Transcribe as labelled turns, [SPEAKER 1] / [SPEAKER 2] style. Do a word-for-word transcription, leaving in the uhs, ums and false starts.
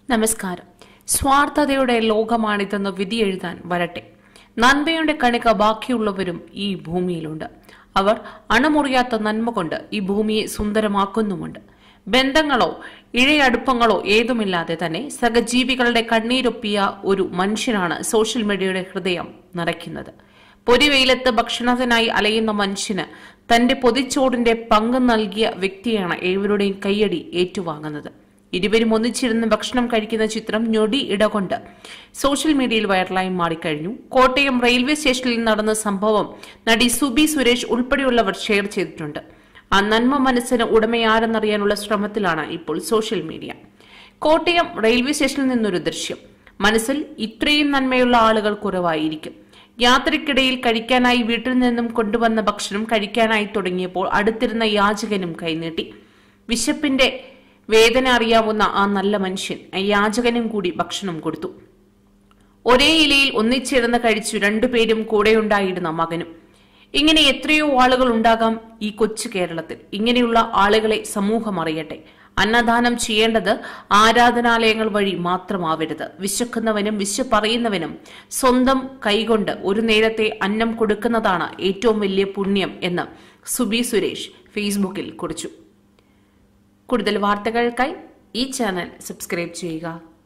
[SPEAKER 1] നമസ്കാരം. സ്വാർത്ഥതയുടെ ലോകമാണിതെന്ന് വിധിയെഴുതാൻ വരട്ടെ. നന്മയുടെ കണിക ബാക്കിയുള്ളവരും ഈ ഭൂമിയിലുണ്ട്. അവർ അണമുറിയാത്ത നന്മ കൊണ്ട് ഈ ഭൂമിയെ സുന്ദരമാക്കുന്നുമുണ്ട്. ബന്ധങ്ങളോ ഇഴയടുപ്പങ്ങളോ ഏതുമില്ലാതെ തന്നെ സഹജീവികളുടെ കണ്ണീരൊപ്പിയ ഒരു മനുഷ്യനാണ് സോഷ്യൽ മീഡിയയുടെ ഹൃദയം നിറയ്ക്കുന്നത്. പൊരിവെയിലത്ത് ഭക്ഷണത്തിനായി അലയുന്ന മനുഷ്യന് തന്റെ പൊതിച്ചോടിന്റെ പങ്ക് നൽകിയ വ്യക്തിയാണ് ഏവരുടെയും കയ്യടി ഏറ്റുവാങ്ങുന്നത്. ഇരുവരും ഒന്നിച്ചിരുന്ന് ഭക്ഷണം കഴിക്കുന്ന ചിത്രം ഞൊടി ഇടകൊണ്ട് സോഷ്യൽ മീഡിയയിൽ വൈറലായി മാറിക്കഴിഞ്ഞു. കോട്ടയം റെയിൽവേ സ്റ്റേഷനിൽ നടന്ന സംഭവം നടി സുബി സുരേഷ് ഉൾപ്പെടെയുള്ളവർ ഷെയർ ചെയ്തിട്ടുണ്ട്. ആ നന്മ മനസ്സിന് ഉടമയാരെന്നറിയാനുള്ള ശ്രമത്തിലാണ് ഇപ്പോൾ സോഷ്യൽ മീഡിയ. കോട്ടയം റെയിൽവേ സ്റ്റേഷനിൽ നിന്നൊരു ദൃശ്യം. മനസ്സിൽ ഇത്രയും നന്മയുള്ള ആളുകൾ കുറവായിരിക്കും. യാത്രക്കിടയിൽ കഴിക്കാനായി വീട്ടിൽ നിന്നും കൊണ്ടുവന്ന ഭക്ഷണം കഴിക്കാനായി തുടങ്ങിയപ്പോൾ അടുത്തിരുന്ന യാചകനും കൈനീട്ടി. വിശപ്പിന്റെ വേദന അറിയാവുന്ന ആ നല്ല മനുഷ്യൻ യാചകനും കൂടി ഭക്ഷണം കൊടുത്തു. ഒരേ ഇലയിൽ ഒന്നിച്ചിരുന്ന് കഴിച്ചു രണ്ടുപേരും കൂടെയുണ്ടായിരുന്ന മകനും. ഇങ്ങനെ എത്രയോ ആളുകൾ ഉണ്ടാകാം ഈ കൊച്ചു കേരളത്തിൽ. ഇങ്ങനെയുള്ള ആളുകളെ സമൂഹം അറിയട്ടെ. അന്നദാനം ചെയ്യേണ്ടത് ആരാധനാലയങ്ങൾ വഴി മാത്രമാവരുത്. വിശക്കുന്നവനും വിശപ്പറിയുന്നവനും സ്വന്തം കൈകൊണ്ട് ഒരു നേരത്തെ അന്നം കൊടുക്കുന്നതാണ് ഏറ്റവും വലിയ പുണ്യം എന്ന് സുബി സുരേഷ് ഫേസ്ബുക്കിൽ കുറിച്ചു. കൂടുതൽ വാർത്തകൾക്കായി ഈ ചാനൽ സബ്സ്ക്രൈബ് ചെയ്യുക.